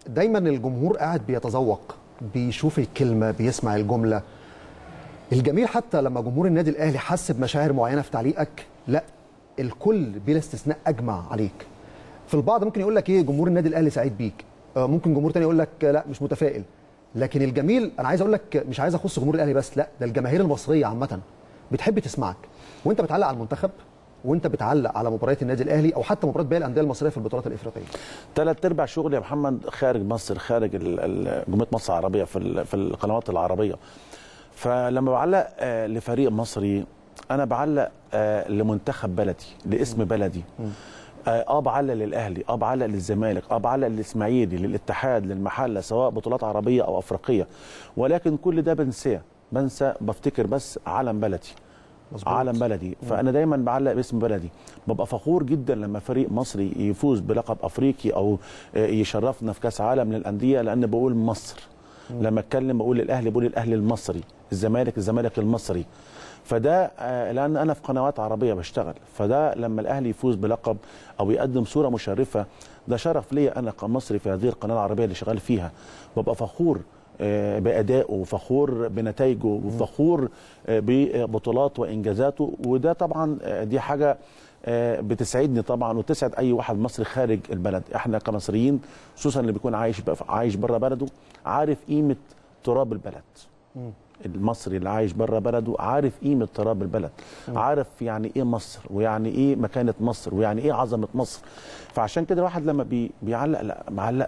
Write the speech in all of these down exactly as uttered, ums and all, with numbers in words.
دايما الجمهور قاعد بيتذوق، بيشوف الكلمه، بيسمع الجمله. الجميل حتى لما جمهور النادي الاهلي حس بمشاعر معينه في تعليقك، لا الكل بلا استثناء اجمع عليك. في البعض ممكن يقول لك ايه، جمهور النادي الاهلي سعيد بيك، ممكن جمهور تاني يقول لك لا مش متفائل. لكن الجميل، انا عايز اقول لك، مش عايز اخص جمهور الاهلي بس، لا ده الجماهير المصريه عامه بتحب تسمعك وانت بتعلق على المنتخب، وانت بتعلق على مباريات النادي الاهلي او حتى مباريات باقي الانديه المصريه في البطولات الافريقيه. ثلاث ارباع شغلي يا محمد خارج مصر، خارج جمهوريه مصر العربيه، في في القنوات العربيه. فلما بعلق لفريق مصري انا بعلق لمنتخب بلدي، لاسم بلدي. اه بعلق للاهلي، اه بعلق للزمالك، اه بعلق للاسماعيلي، للاتحاد، للمحله، سواء بطولات عربيه او افريقيه. ولكن كل ده بنساه، بنسى بفتكر بس علم بلدي. مظبوط. علم بلدي. فانا دايما بعلق باسم بلدي. ببقى فخور جدا لما فريق مصري يفوز بلقب افريقي او يشرفنا في كاس عالم للانديه، لان بقول مصر. لما اتكلم بقول الاهلي، بقول الاهلي المصري، الزمالك الزمالك المصري. فده لان انا في قنوات عربيه بشتغل، فده لما الاهلي يفوز بلقب او يقدم صوره مشرفه، ده شرف ليا انا كمصري في هذه القناه العربيه اللي شغال فيها. ببقى فخور بادائه وفخور بنتائجه وفخور ببطولاته وانجازاته. وده طبعا دي حاجه بتسعدني طبعا وتسعد اي واحد مصري خارج البلد. احنا كمصريين خصوصا اللي بيكون عايش عايش بره بلده عارف قيمه تراب البلد. المصري اللي عايش بره بلده عارف قيمه تراب البلد، عارف يعني ايه مصر ويعني ايه مكانه مصر ويعني ايه عظمه مصر. فعشان كده الواحد لما بي بيعلق، لا معلق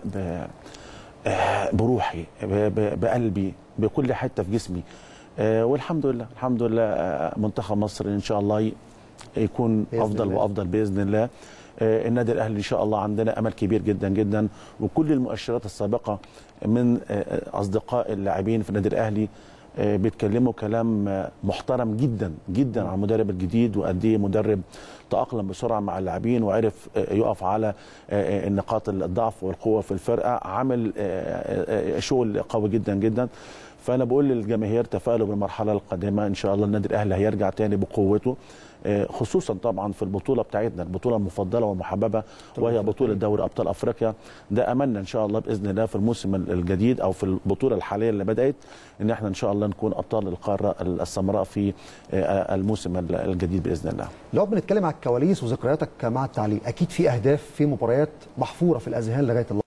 بروحي، بقلبي، بكل حته في جسمي. والحمد لله الحمد لله منتخب مصر ان شاء الله يكون افضل الله. وافضل باذن الله. النادي الاهلي ان شاء الله عندنا امل كبير جدا جدا، وكل المؤشرات السابقه من اصدقاء اللاعبين في النادي الاهلي بيتكلموا كلام محترم جدا جدا عن المدرب الجديد، وقد ايه مدرب تأقلم بسرعه مع اللاعبين وعرف يقف على النقاط الضعف والقوه في الفرقه، عمل شغل قوي جدا جدا. فانا بقول للجماهير تفائلوا بالمرحله القادمه، ان شاء الله النادي الاهلي هيرجع تاني بقوته، خصوصا طبعا في البطوله بتاعتنا، البطوله المفضله والمحببه وهي بطوله دوري ابطال افريقيا. ده املنا ان شاء الله باذن الله في الموسم الجديد او في البطوله الحاليه اللي بدات، ان احنا ان شاء الله نكون ابطال القاره السمراء في الموسم الجديد باذن الله. لو بنتكلم على الكواليس وذكرياتك مع التعليق، اكيد في اهداف، في مباريات محفوره في الاذهان لغايه الله.